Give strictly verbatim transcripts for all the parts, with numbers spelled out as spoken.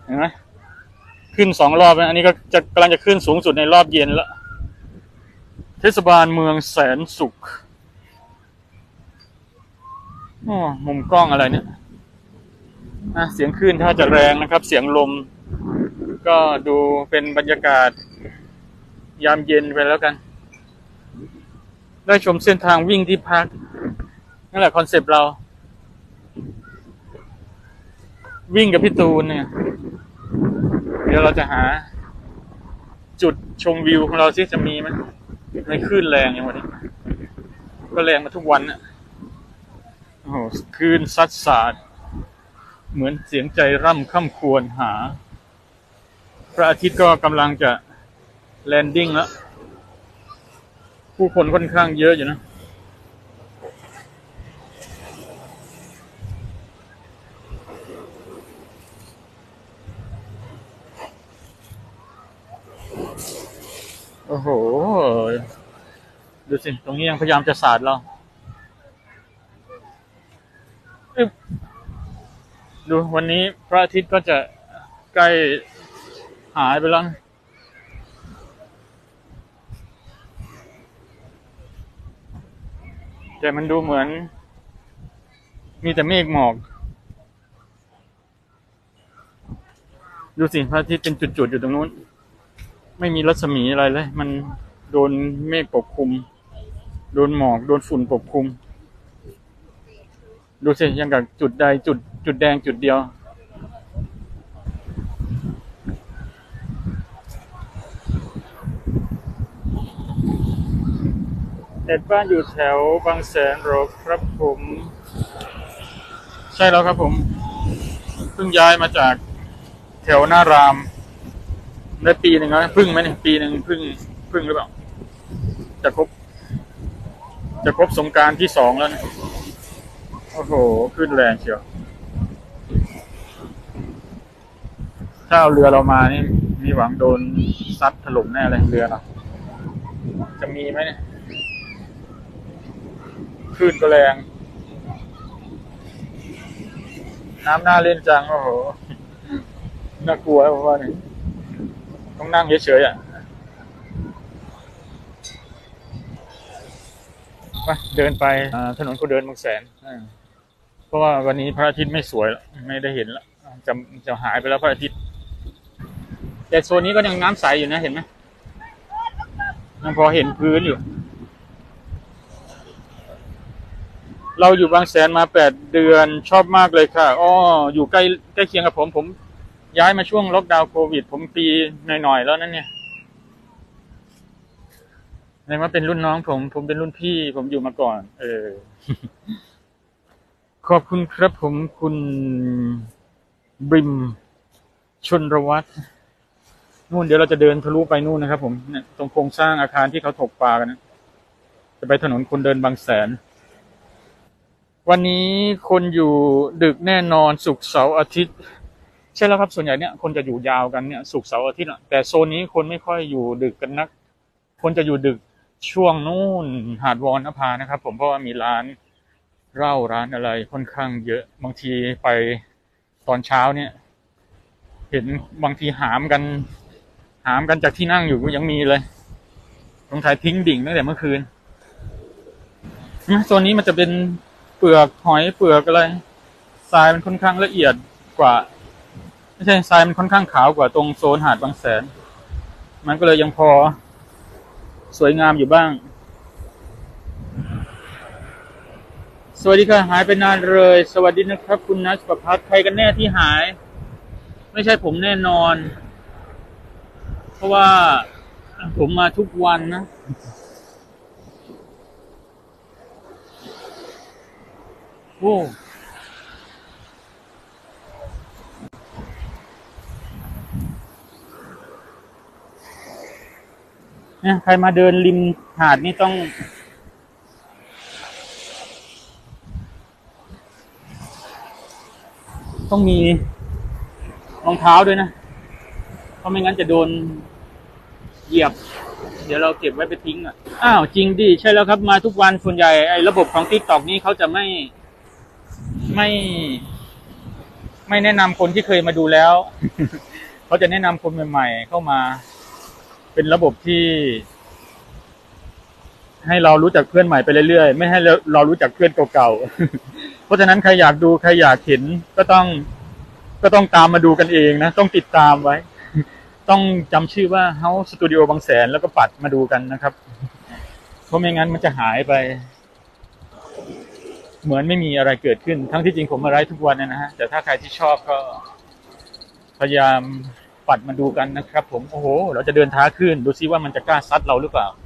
เห็นไหมขึ้นสองรอบแล้วอันนี้ก็จะกำลังจะขึ้นสูงสุดในรอบเย็นแล้วเทศบาลเมืองแสนสุขโอ้มุมกล้องอะไรเนี่ยนะเสียงคลื่นถ้าจะแรงนะครับเสียงลมก็ดูเป็นบรรยากาศยามเย็นไปแล้วกันได้ชมเส้นทางวิ่งที่พักนั่นแหละคอนเซปต์เราวิ่งกับพี่ตูนเนี่ยเดี๋ยวเราจะหาจุดชมวิวของเราที่จะมีไหมในคลื่นแรงอย่างวันนี้ก็แรงมาทุกวันน่ะโอ้โหคลื่นซัดสาดเหมือนเสียงใจร่ำค่ำควรหาพระอาทิตย์ก็กำลังจะแลนดิ้งแล้วผู้คนค่อนข้างเยอะอยู่นะโอ้โหดูสิตรงนี้ยังพยายามจะสาดเราดูวันนี้พระอาทิตย์ก็จะใกล้หายไปแล้วแต่มันดูเหมือนมีแต่เมฆหมอกดูสิพระอาทิตย์เป็นจุดๆอยู่ตรงนู้นไม่มีรัศมีอะไรเลยมันโดนเมฆปกคลุมโดนหมอกโดนฝุ่นปกคลุมดูสิยังกับจุดใดจุดจุดแดงจุดเดียวเด็ดบ้านอยู่แถวบางแสนหรอครับผมใช่แล้วครับผมเพิ่งย้ายมาจากแถวหน้ารามได้ปีหนึ่งแล้วเพิ่งไหมเนี่ยปีหนึ่งเพิ่งเพิ่งหรือเปล่าจะครบจะครบสงกรานต์ที่สองแล้วเนี่ยโอ้โหขึ้นแรงเชียวถ้าเอาเรือเรามานี่มีหวังโดนซัดถล่มแน่เลยเรือเราจะมีไหมเนี่ยคลื่นก็แรงน้ำน่าเล่นจังโอ้โหน่ากลัวเพราะว่านี่ต้องนั่งเฉยๆอ่ะไปเดินไปถนนคนเดินบางแสนเพราะว่าวันนี้พระอาทิตย์ไม่สวยไม่ได้เห็นแล้วจะจะหายไปแล้วพระอาทิตย์แต่โซนนี้ก็ยังน้ำใสอยู่นะเห็นไหมยังพอเห็นพื้นอยู่เราอยู่บางแสนมาแปดเดือนชอบมากเลยค่ะอ้ออยู่ใกล้ใกล้เคียงกับผมผมย้ายมาช่วงล็อกดาวน์โควิดผมปีหน่อยๆแล้วนั่นเนี่ยในว่าเป็นรุ่นน้องผมผมเป็นรุ่นพี่ผมอยู่มาก่อนเออขอบคุณครับผมคุณบริมชนรวัตรนู่นเดี๋ยวเราจะเดินทะลุไปนู่นนะครับผมเนี่ยตรงโครงสร้างอาคารที่เขาถกปลากันนะจะไปถนนคนเดินบางแสนวันนี้คนอยู่ดึกแน่นอนศุกร์เสาร์อาทิตย์ใช่แล้วครับส่วนใหญ่เนี่ยคนจะอยู่ยาวกันเนี่ยศุกร์เสาร์อาทิตย์แต่โซนนี้คนไม่ค่อยอยู่ดึกกันนักคนจะอยู่ดึกช่วงนู่นหาดวอนนภานะครับผมเพราะว่ามีร้านเหล้าร้านอะไรค่อนข้างเยอะบางทีไปตอนเช้าเนี่ยเห็นบางทีหามกันหามกันจากที่นั่งอยู่ก็ยังมีเลยตรงท้ายทิ้งดิ่งตั้งแต่เมื่อคืนโซนนี้มันจะเป็นเปลือกหอยเปลือกอะไรทรายมันค่อนข้างละเอียดกว่าไม่ใช่ทรายมันค่อนข้างขาวกว่าตรงโซนหาดบางแสนมันก็เลยยังพอสวยงามอยู่บ้างสวัสดีค่ะหายไปนานเลยสวัสดีนะครับคุณนัชประภัสใครกันแน่ที่หายไม่ใช่ผมแน่นอนเพราะว่าผมมาทุกวันนะโอ้เนี่ยใครมาเดินริมหาดนี่ต้องต้องมีรองเท้าด้วยนะเพราะไม่งั้นจะโดนเหยียบเดี๋ยวเราเก็บไว้ไปทิ้งอ่ะอ้าวจริงดิใช่แล้วครับมาทุกวันส่วนใหญ่ไอ้ระบบของ TikTok นี้เขาจะไม่ไม่ไม่ไม่แนะนำคนที่เคยมาดูแล้ว เขาจะแนะนำคนใหม่ๆเข้ามาเป็นระบบที่ให้เรารู้จักเพื่อนใหม่ไปเรื่อยๆไม่ให้เรารู้จักเพื่อนเก่าๆ เพราะฉะนั้นใครอยากดูใครอยากเห็นก็ต้องก็ต้องตามมาดูกันเองนะต้องติดตามไว้ ต้องจำชื่อว่า House Studio บางแสนแล้วก็ปัดมาดูกันนะครับเพราะไม่งั้นมันจะหายไปเหมือนไม่มีอะไรเกิดขึ้นทั้งที่จริงผมมาไลฟ์ทุกวันนะฮะแต่ถ้าใครที่ชอบก็พยายามปัดมาดูกันนะครับผมโอ้โหเราจะเดินท้าขึ้นดูซิว่ามันจะกล้าซัดเราหรือเปล่า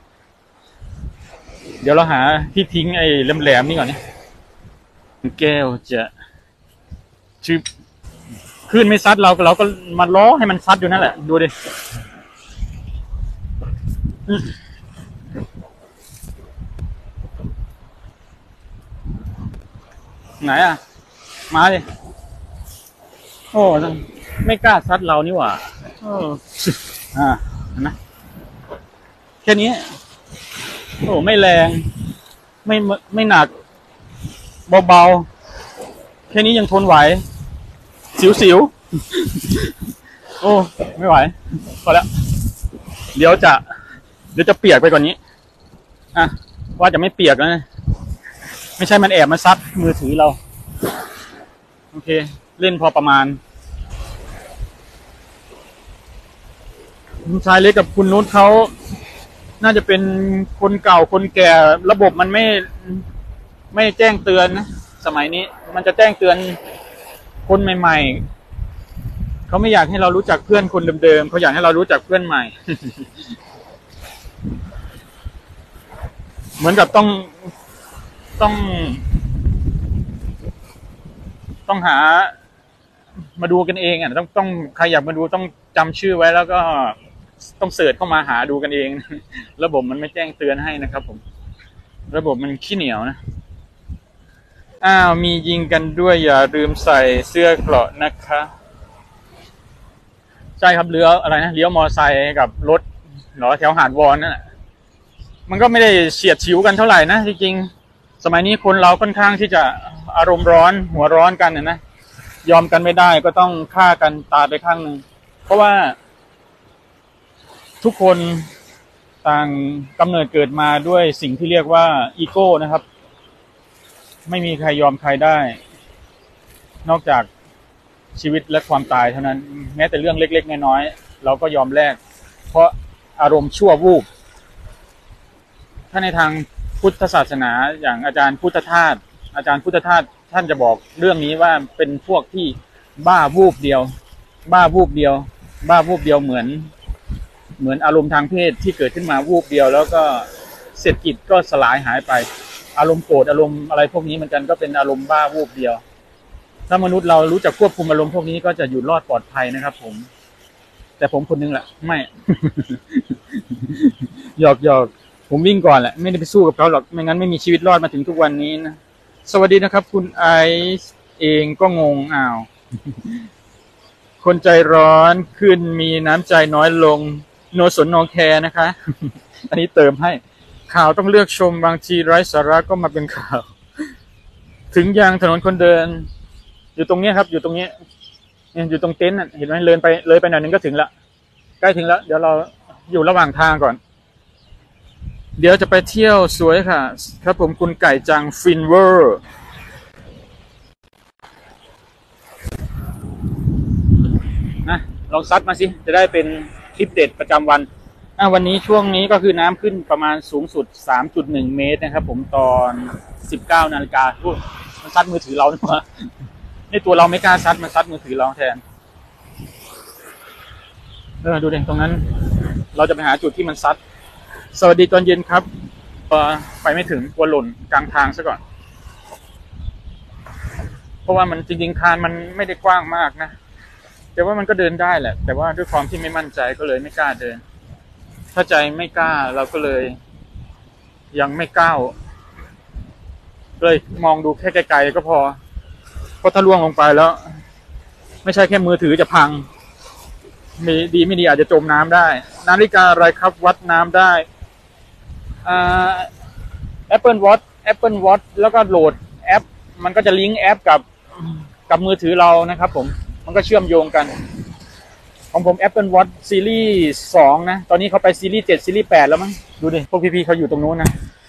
เดี๋ยวเราหาที่ทิ้งไอ้แหลมๆนี่ก่อนนี่แก้วจะชืบขึ้นไม่ซัดเราเราก็มาล้อให้มันซัดอยู่นั่นแหละดูดิไหนอ่ะมาดิโอ้ไม่กล้าซัดเรานี่หว่าเอออ่าเห็นไหมแค่นี้โอ้ไม่แรงไม่ไม่หนักเบาๆแค่นี้ยังทนไหวสิวๆโอ้ไม่ไหวพอแล้วเดี๋ยวจะเดี๋ยวจะเปียกไปกว่านี้อ่ะว่าจะไม่เปียกแล้วนะไม่ใช่มันแอบมาซัดมือถือเราโอเคเล่นพอประมาณคุณชายเล็กกับคุณนุชเขาน่าจะเป็นคนเก่าคนแก่ระบบมันไม่ไม่แจ้งเตือนนะสมัยนี้มันจะแจ้งเตือนคนใหม่ๆเขาไม่อยากให้เรารู้จักเพื่อนคนเดิมๆเขาอยากให้เรารู้จักเพื่อนใหม่ เหมือนกับต้องต้องต้องหามาดูกันเองอ่ะต้องต้องใครอยากมาดูต้องจำชื่อไว้แล้วก็ต้องเสิร์ชเข้ามาหาดูกันเอง ระบบมันไม่แจ้งเตือนให้นะครับผมระบบมันขี้เหนียวนะอ้าวมียิงกันด้วยอย่าลืมใส่เสื้อเกราะนะคะใช่ครับเลี้ยวอะไรนะเลี้ยวมอไซค์กับรถหรอแถวหาดวอนนั่นแหละมันก็ไม่ได้เฉียดฉิวกันเท่าไหร่นะจริงๆสมัยนี้คนเราค่อนข้างที่จะอารมณ์ร้อนหัวร้อนกันนะยอมกันไม่ได้ก็ต้องฆ่ากันตายไปข้างหนึ่งเพราะว่าทุกคนต่างกำเนิดเกิดมาด้วยสิ่งที่เรียกว่าอีโก้นะครับไม่มีใครยอมใครได้นอกจากชีวิตและความตายเท่านั้นแม้แต่เรื่องเล็กๆน้อยๆเราก็ยอมแลกเพราะอารมณ์ชั่ววูบถ้าในทางพุทธศาสนาอย่างอาจารย์พุทธทาสอาจารย์พุทธทาสท่านจะบอกเรื่องนี้ว่าเป็นพวกที่บ้าวูบเดียวบ้าวูบเดียวบ้าวูบเดียวเหมือนเหมือนอารมณ์ทางเพศที่เกิดขึ้นมาวูบเดียวแล้วก็เสร็จกิจก็สลายหายไปอารมณ์โกรธอารมณ์อะไรพวกนี้เหมือนกันก็เป็นอารมณ์บ้าวูบเดียวถ้ามนุษย์เรารู้จักควบคุมอารมณ์พวกนี้ก็จะอยู่รอดปลอดภัยนะครับผมแต่ผมคนนึงแหละไม่ หยอกหยอกผมวิ่งก่อนแหละไม่ได้ไปสู้กับเขาหรอกไม่งั้นไม่มีชีวิตรอดมาถึงทุกวันนี้นะสวัสดีนะครับคุณไอซ์เองก็งงอ้าวคนใจร้อนขึ้นมีน้ำใจน้อยลงโนสนโนแคร์นะคะ อันนี้เติมให้ข่าวต้องเลือกชมบางทีไร้สาระก็มาเป็นข่าวถึงยางถนนคนเดินอยู่ตรงนี้ครับอยู่ตรงนี้เนี่ยอยู่ตรงเต็นท์เห็นไหมเลยไปเลยไปหน่อยนึงก็ถึงละใกล้ถึงแล้วเดี๋ยวเราอยู่ระหว่างทางก่อนเดี๋ยวจะไปเที่ยวสวยค่ะครับผมคุณไก่จังฟินเวอร์นะลองซัดมาสิจะได้เป็นคลิปเด็ดประจำวันอ่ะวันนี้ช่วงนี้ก็คือน้ำขึ้นประมาณสูงสุด สามจุดหนึ่ง เมตรนะครับผมตอน สิบเก้านาฬิกาพูดมันซัดมือถือเราเนี่ยว่าในตัวเราไม่กล้าซัดมันซัดมือถือเราแทนเออดูดิตรงนั้นเราจะไปหาจุดที่มันซัดสวัสดีตอนเย็นครับไปไม่ถึงกลัวหล่นกลางทางซะก่อนเพราะว่ามันจริงๆคานมันไม่ได้กว้างมากนะแต่ว่ามันก็เดินได้แหละแต่ว่าด้วยความที่ไม่มั่นใจก็เลยไม่กล้าเดินถ้าใจไม่กล้าเราก็เลยยังไม่ก้าวเลยมองดูแค่ไกลๆก็พอเพราะถ้าล่วงลงไปแล้วไม่ใช่แค่มือถือจะพังมีดีไม่ดีอาจจะจมน้ำได้นาฬิกาอะไรครับวัดน้ำได้อ่า Apple Watch Apple Watch แล้วก็โหลดแอปมันก็จะลิงก์แอปกับกับมือถือเรานะครับผมมันก็เชื่อมโยงกันของผม Apple Watch ซีรีส์สองนะตอนนี้เขาไปซีรีส์เจ็ดซีรีส์แปดแล้วมั้งดูดิพวกพี่ๆเขาอยู่ตรงนู้นนะ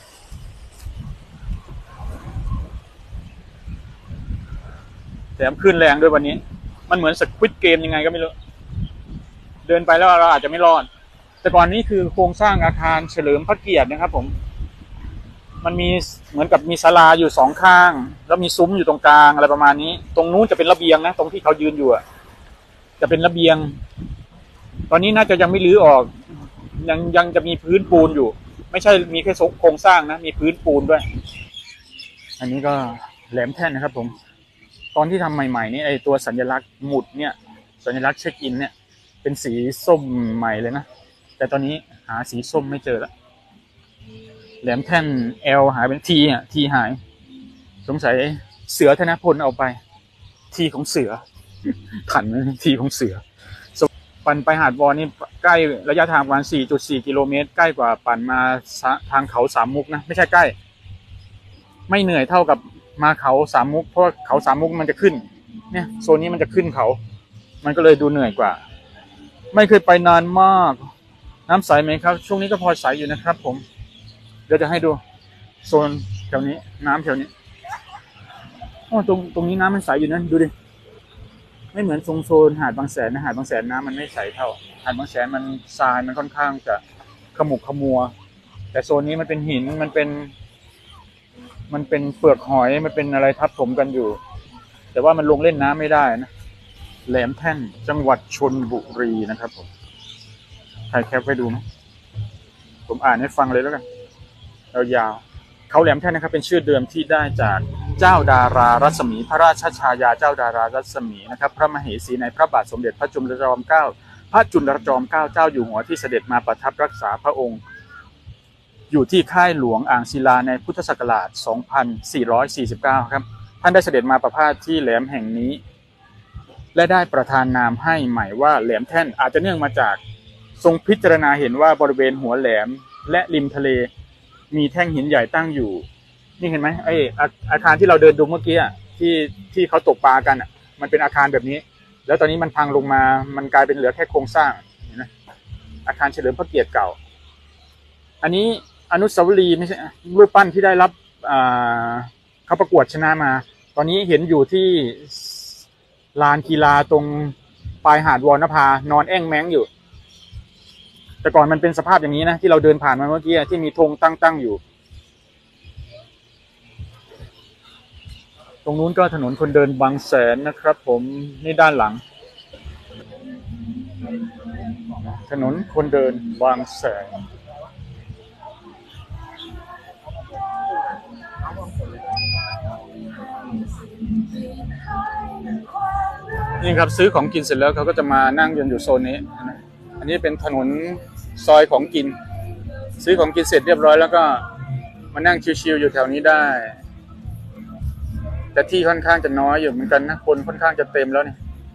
แถมขึ้นแรงด้วยวันนี้มันเหมือนสควิดเกมยังไงก็ไม่รู้เดินไปแล้วเราอาจจะไม่รอดแต่ก่อนนี้คือโครงสร้างอาคารเฉลิมพระเกียรตินะครับผมมันมีเหมือนกับมีศาลาอยู่สองข้างแล้วมีซุ้มอยู่ตรงกลางอะไรประมาณนี้ตรงนู้นจะเป็นระเบียงนะตรงที่เขายืนอยู่อะจะเป็นระเบียงตอนนี้น่าจะยังไม่รื้อออกยังยังจะมีพื้นปูนอยู่ไม่ใช่มีแค่โครงสร้างนะมีพื้นปูนด้วยอันนี้ก็แหลมแท่นนะครับผมตอนที่ทำใหม่ๆนี่ไอตัวสัญลักษณ์หมุดเนี่ยสัญลักษณ์เช็คอินเนี่ยเป็นสีส้มใหม่เลยนะแต่ตอนนี้หาสีส้มไม่เจอแล้วแหลมแท่น L หายเป็น T อ่ะ T หายสงสัยเสือธนพลเอาไป T ของเสือถัน T ของเสือปั่นไปหาดวอนนี่ใกล้ระยะทางประมาณ สี่จุดสี่ กิโลเมตรใกล้กว่าปั่นมาทางเขาสามมุกนะไม่ใช่ใกล้ไม่เหนื่อยเท่ากับมาเขาสามมุกเพราะเขาสามมุกมันจะขึ้นเนี่ยโซนนี้มันจะขึ้นเขามันก็เลยดูเหนื่อยกว่าไม่เคยไปนานมากน้ำใสไหมครับช่วงนี้ก็พอใสอยู่นะครับผมเดี๋ยวจะให้ดูโซนแถวนี้น้ำแถวนี้โอ้ตรงตรงนี้น้ำมันใสอยู่นะดูดิไม่เหมือนทรงโซนหาดบางแสนนะหาดบางแสนน้ำมันไม่ใสเท่าหาดบางแสนมันทรายมันค่อนข้างจะขมุกขมัวแต่โซนนี้มันเป็นหินมันเป็นมันเป็นเปลือกหอยมันเป็นอะไรทับถมกันอยู่แต่ว่ามันลงเล่นน้ำไม่ได้นะแหลมแท่นจังหวัดชลบุรีนะครับผมถ่ายแคปไว้ดูไหมผมอ่านให้ฟังเลยแล้วกันยาวๆเขาแหลมแท่นนะครับเป็นชื่อเดิมที่ได้จากเจ้าดารารัศมีพระราชชายาเจ้าดารารัศมีนะครับพระมเหสีในพระบาทสมเด็จพระจุลจอมเกล้าพระจุลจอมเกล้าเจ้าอยู่หัวที่เสด็จมาประทับรักษาพระองค์อยู่ที่ค่ายหลวงอ่างศิลาในพุทธศักราช สองพันสี่ร้อยสี่สิบเก้า ครับท่านได้เสด็จมาประพาสที่แหลมแห่งนี้และได้ประทานนามให้ใหม่ว่าแหลมแท่นอาจจะเนื่องมาจากทรงพิจารณาเห็นว่าบริเวณหัวแหลมและริมทะเลมีแท่งหินใหญ่ตั้งอยู่นี่เห็นไหมไออาคารที่เราเดินดูเมื่อกี้อ่ะที่ที่เขาตกปลากันอ่ะมันเป็นอาคารแบบนี้แล้วตอนนี้มันพังลงมามันกลายเป็นเหลือแค่โครงสร้างเห็นไหมอาคารเฉลิมพระเกียรติเก่าอันนี้อนุสาวรีย์ไม่ใช่รูปปั้นที่ได้รับเขาประกวดชนะมาตอนนี้เห็นอยู่ที่ลานกีฬาตรงปลายหาดวรณภานอนแอ่งแม้งอยู่แต่ก่อนมันเป็นสภาพอย่างนี้นะที่เราเดินผ่านมาเมื่อกี้ที่มีธงตั้งตั้งอยู่ตรงนู้นก็ถนนคนเดินบางแสนนะครับผมนี่ด้านหลังถนนคนเดินบางแสนนี่ครับซื้อของกินเสร็จแล้วเขาก็จะมานั่งยืนอยู่โซนนี้นะอันนี้เป็นถนนซอยของกินซื้อของกินเสร็จเรียบร้อยแล้วก็มานั่งชิลๆอยู่แถวนี้ได้แต่ที่ค่อนข้างจะน้อยอยู่เหมือนกันนะคนค่อนข้างจะเต็มแล้วเนี่ย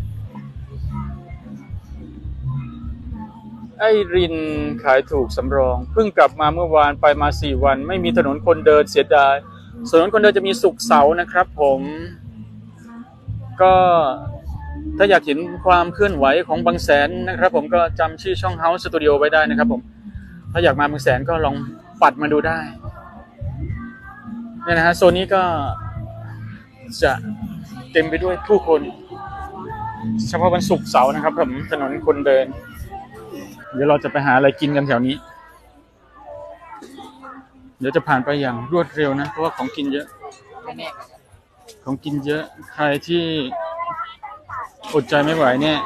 ไอ้รินขายถูกสำรองเพิ่งกลับมาเมื่อวานไปมาสี่วันไม่มีถนนคนเดินเสียดายถนนคนเดินจะมีศุกร์เสาร์นะครับผมก็ถ้าอยากเห็นความเคลื่อนไหวของบางแสนนะครับผมก็จำชื่อช่อง House Studio ไว้ได้นะครับผมถ้าอยากมาบางแสนก็ลองปัดมาดูได้เนี่ยนะฮะโซนนี้ก็จะเต็มไปด้วยผู้คนเฉพาะวันศุกร์เสาร์นะครับผมถนนคนเดินเดี๋ยวเราจะไปหาอะไรกินกันแถวนี้เดี๋ยวจะผ่านไปอย่างรวดเร็วนะเพราะว่าของกินเยอะของกินเยอะใครที่อดใจไม่ไหวเนี่ย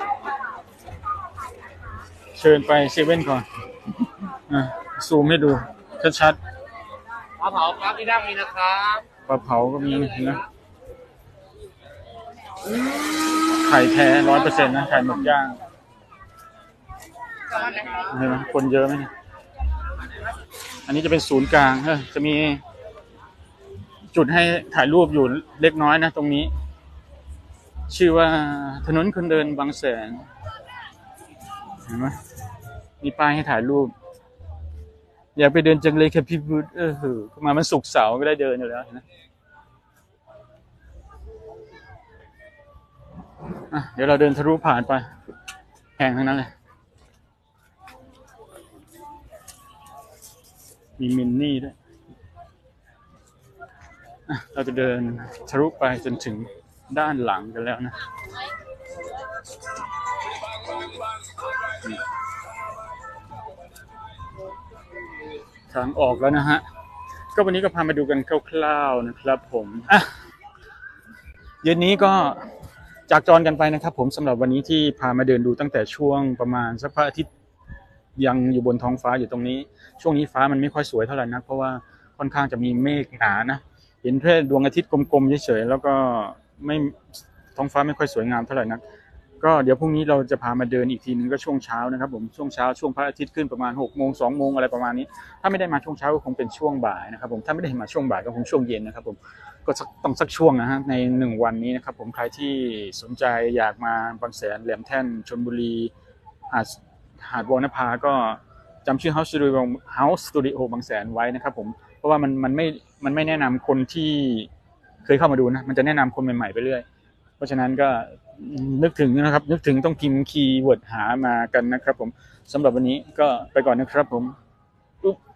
เชิญไปเซเว่นก่อนอ่ะซูมให้ดูชัดๆปลาเผาครับที่ด้านนี้นะครับปลาเผาก็มีนะไข่แท้ร้อยเปอร์เซ็นต์นะไข่หมึกย่างเห็นไหมคนเยอะไหมอันนี้จะเป็นศูนย์กลางเออจะมีจุดให้ถ่ายรูปอยู่เล็กน้อยนะตรงนี้ชื่อว่าถนนคนเดินบางแสนเห็นไหมมีป้ายให้ถ่ายรูปอยากไปเดินจังเลยครับพี่บุตรเออมามันศุกร์เสาร์ก็ได้เดินอยู่แล้วนะอ่ะเดี๋ยวเราเดินทะลุผ่านไปแพงทั้งนั้นเลยมีมินนี่ด้วยอ่ะเราจะเดินทะลุไปจนถึงด้านหลังกันแล้วนะทางออกแล้วนะฮะก็วันนี้ก็พามาดูกันคร่าวๆนะครับผมอ่ะเย็นนี้ก็จากจรกันไปนะครับผมสำหรับวันนี้ที่พามาเดินดูตั้งแต่ช่วงประมาณสักพระอาทิตย์ยังอยู่บนท้องฟ้าอยู่ตรงนี้ช่วงนี้ฟ้ามันไม่ค่อยสวยเท่าไหร่นักเพราะว่าค่อนข้างจะมีเมฆหนานะเห็นแค่ดวงอาทิตย์กลมๆเฉยๆแล้วก็ไม่ท้องฟ้าไม่ค่อยสวยงามเท่าไหร่นักก็เดี๋ยวพรุ่งนี้เราจะพามาเดินอีกทีนึงก็ช่วงเช้านะครับผมช่วงเช้าช่วงพระอาทิตย์ขึ้นประมาณหกโมงสองโมงอะไรประมาณนี้ถ้าไม่ได้มาช่วงเช้าก็คงเป็นช่วงบ่ายนะครับผมถ้าไม่ได้มาช่วงบ่ายก็คงช่วงเย็นนะครับผมก็ต้องสักช่วงนะฮะในหนึ่งวันนี้นะครับผมใครที่สนใจอยากมาบางแสนแหลมแท่นชลบุรีหาดหาดวอนภาก็จำชื่อ House Studio House Studio บางแสนไว้นะครับผมเพราะว่ามันมันไม่มันไม่แนะนำคนที่เคยเข้ามาดูนะมันจะแนะนำคนใหม่ๆไปเรื่อยเพราะฉะนั้นก็นึกถึงนะครับนึกถึงต้องพิมพ์คีย์เวิร์ดหามากันนะครับผมสำหรับวันนี้ก็ไปก่อนนะครับผม